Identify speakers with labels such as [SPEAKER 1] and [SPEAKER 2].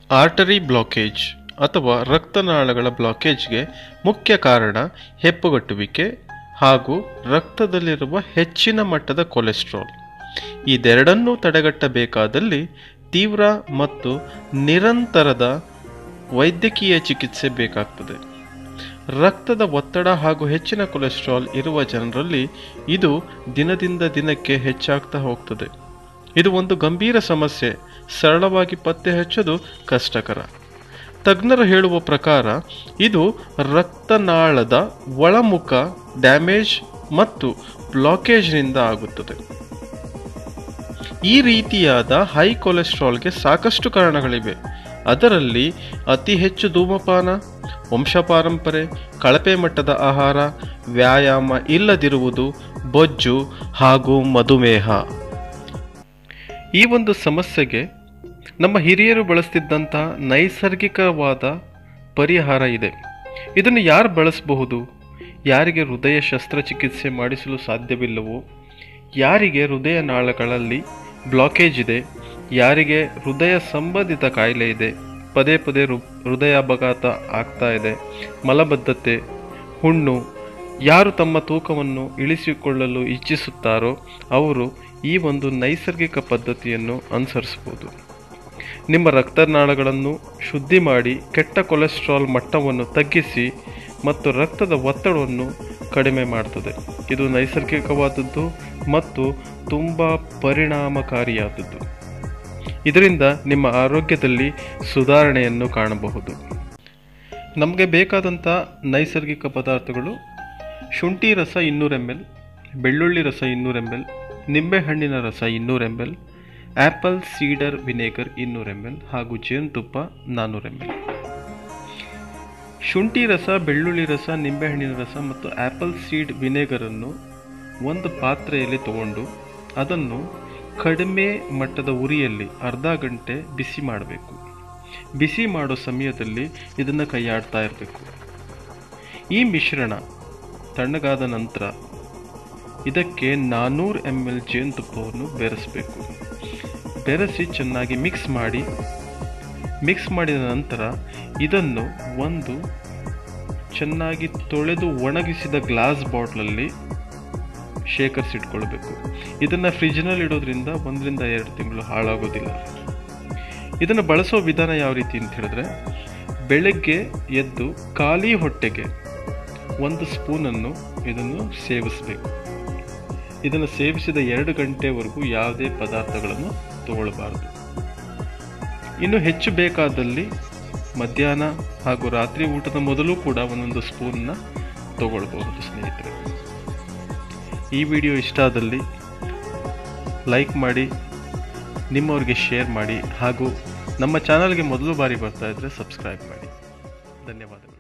[SPEAKER 1] Artery blockage ಅಥವಾ ರಕ್ತನಾಳಗಳ ಬ್ಲಾಕೇಜ್ಗೆ ಮುಖ್ಯ ಕಾರಣ ಹೆಪ್ಪುಗಟ್ಟುವಿಕೆ ಹಾಗೂ ರಕ್ತದಲ್ಲಿರುವ ಹೆಚ್ಚಿನ ಮಟ್ಟದ ಕೊಲೆಸ್ಟ್ರಾಲ್. ಇದೆರಡನ್ನೂ ತಡೆಗಟ್ಟಬೇಕಾದಲ್ಲಿ ತೀವ್ರ ಮತ್ತು ನಿರಂತರದ ವೈದ್ಯಕೀಯ ಚಿಕಿತ್ಸೆ ಬೇಕಾಗ್ತದೆ. ರಕ್ತದ ಒತ್ತಡ ಹಾಗೂ ಹೆಚ್ಚಿನ ಕೊಲೆಸ್ಟ್ರಾಲ್ ಇರುವ ಜನರಲ್ಲಿ ಇದು ದಿನದಿಂದ ದಿನಕ್ಕೆ ಹೆಚ್ಚಾಗ್ತಾ ಹೋಗ್ತದೆ. ಇದು ಒಂದು ಗಂಭೀರ ಸಮಸ್ಯೆ. ಸರಳವಾಗಿ ಪತ್ತೆ ಹಚ್ಚೋದು ಕಷ್ಟಕರ. ತಜ್ಞರು ಹೇಳುವ ಪ್ರಕಾರ ಇದು ರಕ್ತನಾಳದ ಒಳಮುಖ ಡ್ಯಾಮೇಜ್ ಮತ್ತು ಬ್ಲಾಕೇಜ್ನಿಂದ ಆಗುತ್ತದೆ. ಈ ರೀತಿಯಾದ ಹೈ ಕೊಲೆಸ್ಟ್ರಾಲ್ಗೆ ಸಾಕಷ್ಟು ಕಾರಣಗಳಿವೆ. ಅದರಲ್ಲಿ ಅತಿ ಹೆಚ್ಚು ಧೂಮಪಾನ, ವಂಶಪಾರಂಪರೆ, ಕಳಪೆ ಮಟ್ಟದ ಆಹಾರ, ವ್ಯಾಯಾಮ ಇಲ್ಲದಿರುವುದು, ಬೊಜ್ಜು ಹಾಗೂ ಮಧುಮೇಹ. ಈ ಒಂದು ಸಮಸ್ಯೆಗೆ ನಮ್ಮ ಹಿರಿಯರು ಬಳಸ್ತಿದ್ದಂತಹ ನೈಸರ್ಗಿಕವಾದ ಪರಿಹಾರ ಇದೆ. ಇದನ್ನು ಯಾರು ಬಳಸಬಹುದು? ಯಾರಿಗೆ ಹೃದಯ ಶಸ್ತ್ರಚಿಕಿತ್ಸೆ ಮಾಡಿಸಲು ಸಾಧ್ಯವಿಲ್ಲವೋ, ಯಾರಿಗೆ ಹೃದಯ ನಾಳಗಳಲ್ಲಿ ಬ್ಲಾಕೇಜ್ ಇದೆ, ಯಾರಿಗೆ ಹೃದಯ ಸಂಬಂಧಿತ ಕಾಯಿಲೆ ಇದೆ, ಪದೇ ಪದೇ ಹೃದಯಾಘಾತ ಆಗ್ತಾ ಇದೆ, ಮಲಬದ್ಧತೆ, ಹುಣ್ಣು, ಯಾರು ತಮ್ಮ ತೂಕವನ್ನು ಇಳಿಸಿಕೊಳ್ಳಲು ಇಚ್ಛಿಸುತ್ತಾರೋ ಅವರು ಈ ಒಂದು ನೈಸರ್ಗಿಕ ಪದ್ಧತಿಯನ್ನು ಅನುಸರಿಸಬಹುದು. ನಿಮ್ಮ ರಕ್ತನಾಳಗಳನ್ನು ಶುದ್ಧಿ ಮಾಡಿ ಕೆಟ್ಟ ಕೊಲೆಸ್ಟ್ರಾಲ್ ಮಟ್ಟವನ್ನು ತಗ್ಗಿಸಿ ಮತ್ತು ರಕ್ತದ ಒತ್ತಡವನ್ನು ಕಡಿಮೆ ಮಾಡ್ತದೆ. ಇದು ನೈಸರ್ಗಿಕವಾದದ್ದು ಮತ್ತು ತುಂಬ ಪರಿಣಾಮಕಾರಿಯಾದದ್ದು. ಇದರಿಂದ ನಿಮ್ಮ ಆರೋಗ್ಯದಲ್ಲಿ ಸುಧಾರಣೆಯನ್ನು ಕಾಣಬಹುದು. ನಮಗೆ ಬೇಕಾದಂಥ ನೈಸರ್ಗಿಕ ಪದಾರ್ಥಗಳು: ಶುಂಠಿ ರಸ 200 ml, ಬೆಳ್ಳುಳ್ಳಿ ರಸ 200 ml, ನಿಂಬೆಹಣ್ಣಿನ ರಸ 200 ml, apple cider vinegar 200 ml ಹಾಗೂ ಜೇನುತುಪ್ಪ 400 ml. ಶುಂಠಿ ರಸ, ಬೆಳ್ಳುಳ್ಳಿ ರಸ, ನಿಂಬೆಹಣ್ಣಿನ ರಸ ಮತ್ತು ಆ್ಯಪಲ್ ಸೀಡ್ ವಿನೆಗರನ್ನು ಒಂದು ಪಾತ್ರೆಯಲ್ಲಿ ತಗೊಂಡು ಅದನ್ನು ಕಡಿಮೆ ಮಟ್ಟದ ಉರಿಯಲ್ಲಿ ಅರ್ಧ ಗಂಟೆ ಬಿಸಿ ಮಾಡಬೇಕು. ಬಿಸಿ ಮಾಡೋ ಸಮಯದಲ್ಲಿ ಇದನ್ನು ಕೈಯಾಡ್ತಾ ಇರಬೇಕು. ಈ ಮಿಶ್ರಣ ತಣ್ಣಗಾದ ನಂತರ ಇದಕ್ಕೆ 400 ml ಜೇನುತುಪ್ಪವನ್ನು ಬೆರೆಸಬೇಕು. ಬೆರೆಸಿ ಚೆನ್ನಾಗಿ ಮಿಕ್ಸ್ ಮಾಡಿದ ನಂತರ ಇದನ್ನು ಒಂದು ಚೆನ್ನಾಗಿ ತೊಳೆದು ಒಣಗಿಸಿದ ಗ್ಲಾಸ್ ಬಾಟ್ಲಲ್ಲಿ ಶೇಖರಿಸಿಟ್ಕೊಳ್ಬೇಕು. ಇದನ್ನು ಫ್ರಿಜ್ನಲ್ಲಿ ಇಡೋದ್ರಿಂದ 1 ರಿಂದ 2 ತಿಂಗಳು ಹಾಳಾಗೋದಿಲ್ಲ. ಇದನ್ನು ಬಳಸೋ ವಿಧಾನ ಯಾವ ರೀತಿ ಅಂತ ಹೇಳಿದ್ರೆ, ಬೆಳಗ್ಗೆ ಎದ್ದು ಖಾಲಿ ಹೊಟ್ಟೆಗೆ 1 ಸ್ಪೂನನ್ನು ಇದನ್ನು ಸೇವಿಸಬೇಕು. ಇದನ್ನು ಸೇವಿಸಿದ 2 ಗಂಟೆವರೆಗೂ ಯಾವುದೇ ಪದಾರ್ಥಗಳನ್ನು ತಗೊಳ್ಬಾರ್ದು. ಇನ್ನು ಹೆಚ್ಚು ಬೇಕಾದಲ್ಲಿ ಮಧ್ಯಾಹ್ನ ಹಾಗೂ ರಾತ್ರಿ ಊಟದ ಮೊದಲು ಕೂಡ 1 ಸ್ಪೂನ್ನ ತಗೊಳ್ಬಹುದು. ಸ್ನೇಹಿತರೆ, ಈ ವಿಡಿಯೋ ಇಷ್ಟ ಆದಲ್ಲಿ ಲೈಕ್ ಮಾಡಿ, ನಿಮ್ಮವ್ರಿಗೆ ಶೇರ್ ಮಾಡಿ ಹಾಗೂ ನಮ್ಮ ಚಾನಲ್ಗೆ ಮೊದಲು ಬಾರಿ ಬರ್ತಾ ಇದ್ದರೆ ಸಬ್ಸ್ಕ್ರೈಬ್ ಮಾಡಿ. ಧನ್ಯವಾದಗಳು.